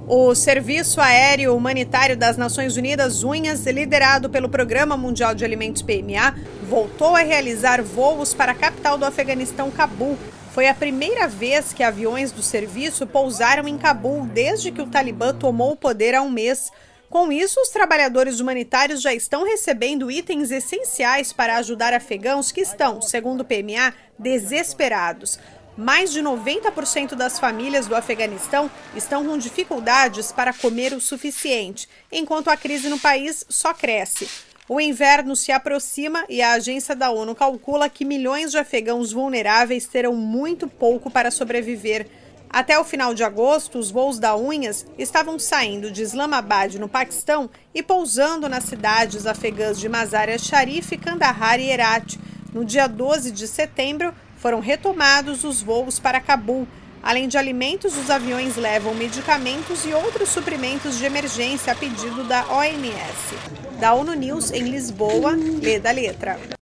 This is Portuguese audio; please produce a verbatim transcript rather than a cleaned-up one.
O Serviço Aéreo Humanitário das Nações Unidas, UNHAS, liderado pelo Programa Mundial de Alimentos P M A, voltou a realizar voos para a capital do Afeganistão, Cabul. Foi a primeira vez que aviões do serviço pousaram em Cabul desde que o Talibã tomou o poder há um mês. Com isso, os trabalhadores humanitários já estão recebendo itens essenciais para ajudar afegãos que estão, segundo o P M A, desesperados. Mais de noventa por cento das famílias do Afeganistão estão com dificuldades para comer o suficiente, enquanto a crise no país só cresce. O inverno se aproxima e a agência da ONU calcula que milhões de afegãos vulneráveis terão muito pouco para sobreviver. Até o final de agosto, os voos da UNHAS estavam saindo de Islamabad, no Paquistão, e pousando nas cidades afegãs de Mazar-e-Sharif, Kandahar e Herat. No dia doze de setembro, foram retomados os voos para Cabul. Além de alimentos, os aviões levam medicamentos e outros suprimentos de emergência a pedido da O M S. Da ONU News, em Lisboa, lê da letra.